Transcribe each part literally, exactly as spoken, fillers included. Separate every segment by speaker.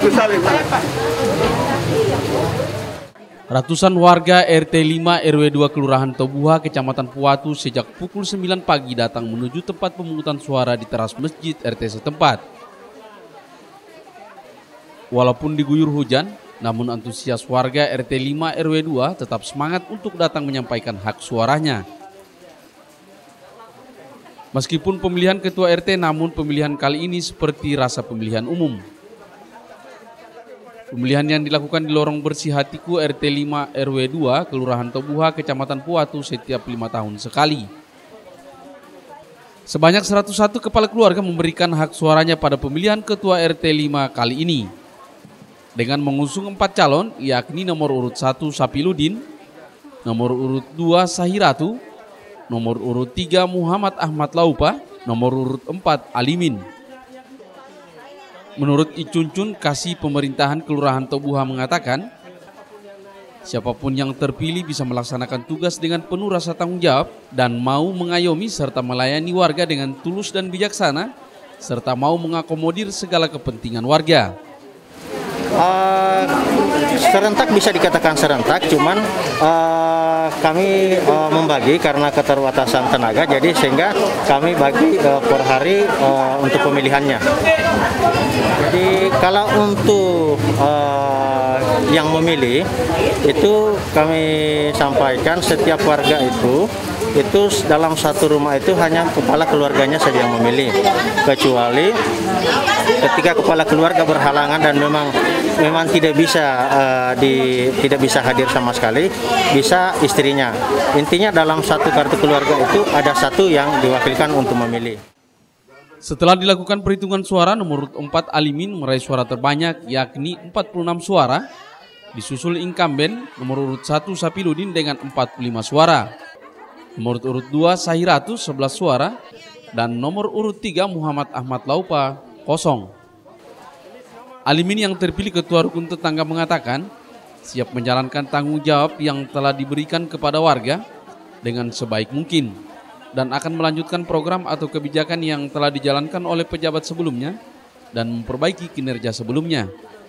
Speaker 1: Ratusan warga R T lima R W dua Kelurahan Tobuha, Kecamatan Puatu sejak pukul sembilan pagi datang menuju tempat pemungutan suara di teras masjid R T setempat. Walaupun diguyur hujan, namun antusias warga R T lima R W dua tetap semangat untuk datang menyampaikan hak suaranya. Meskipun pemilihan ketua R T, namun pemilihan kali ini seperti rasa pemilihan umum. Pemilihan yang dilakukan di lorong bersih hatiku R T lima R W dua Kelurahan Tobuha, Kecamatan Puatu setiap lima tahun sekali. Sebanyak seratus satu kepala keluarga memberikan hak suaranya pada pemilihan ketua R T lima kali ini. Dengan mengusung empat calon, yakni nomor urut satu Sapiludin, nomor urut dua Sahiratu, nomor urut tiga Muhammad Ahmad Laupa, nomor urut empat Alimin. Menurut Icuncun, Kasih Pemerintahan Kelurahan Tobuha mengatakan, siapapun yang terpilih bisa melaksanakan tugas dengan penuh rasa tanggung jawab dan mau mengayomi serta melayani warga dengan tulus dan bijaksana, serta mau mengakomodir segala kepentingan warga.
Speaker 2: Uh, serentak bisa dikatakan serentak, cuman uh, kami uh, membagi karena keterbatasan tenaga, jadi sehingga kami bagi uh, per hari uh, untuk pemilihannya. Jadi kalau untuk uh, yang memilih itu kami sampaikan setiap warga itu itu dalam satu rumah itu hanya kepala keluarganya saja yang memilih, kecuali ketika kepala keluarga berhalangan dan memang memang tidak bisa uh, di tidak bisa hadir sama sekali, bisa istrinya. Intinya dalam satu kartu keluarga itu ada satu yang diwakilkan untuk memilih.
Speaker 1: Setelah dilakukan perhitungan suara, nomor urut empat Alimin meraih suara terbanyak, yakni empat puluh enam suara, disusul incumbent nomor urut satu Sapiludin dengan empat puluh lima suara. Nomor urut dua Sahiratu sebelas suara, dan nomor urut tiga Muhammad Ahmad Laupa kosong. Alimin yang terpilih ketua rukun tetangga mengatakan siap menjalankan tanggung jawab yang telah diberikan kepada warga dengan sebaik mungkin dan akan melanjutkan program atau kebijakan yang telah dijalankan oleh pejabat sebelumnya dan memperbaiki kinerja sebelumnya.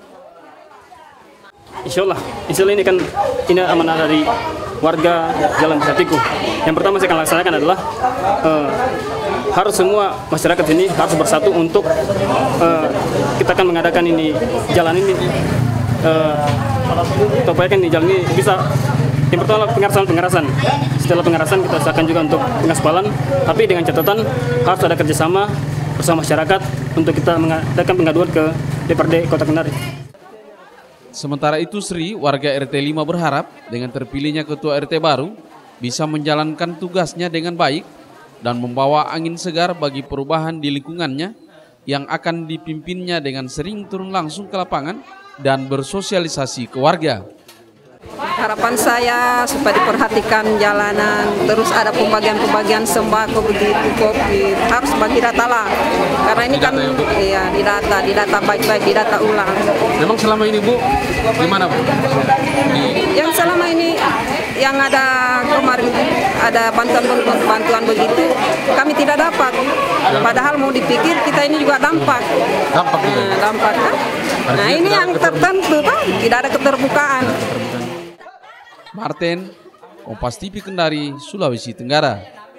Speaker 3: Insya Allah, insya Allah ini kan ini amanah dari warga Jalan Bersatiku. Yang pertama saya akan laksanakan adalah uh, harus semua masyarakat ini harus bersatu untuk uh, kita akan mengadakan ini jalan ini uh, upayakan ini jalan ini bisa. Yang pertama pengerasan pengerasan. Setelah pengerasan kita usahakan juga untuk pengaspalan, tapi dengan catatan harus ada kerjasama bersama masyarakat untuk kita mengadakan pengaduan ke D P R D Kota Kendari.
Speaker 1: Sementara itu Sri, warga R T lima berharap dengan terpilihnya ketua R T baru bisa menjalankan tugasnya dengan baik dan membawa angin segar bagi perubahan di lingkungannya yang akan dipimpinnya dengan sering turun langsung ke lapangan dan bersosialisasi ke warga.
Speaker 4: Harapan saya supaya diperhatikan jalanan, terus ada pembagian-pembagian sembako begitu, kopi, harus bagi data lah. Karena ini kan iya didata, didata baik-baik, didata ulang.
Speaker 1: Memang selama ini Bu, gimana Bu?
Speaker 4: Yang selama ini yang ada kemarin ada bantuan bantuan begitu, kami tidak dapat. Padahal mau dipikir kita ini juga dampak.
Speaker 1: Dampak juga.
Speaker 4: Nah, dampak kan? Nah ini yang tertentu kan, tidak ada keterbukaan.
Speaker 1: Martin, Kompas T V Kendari, Sulawesi Tenggara.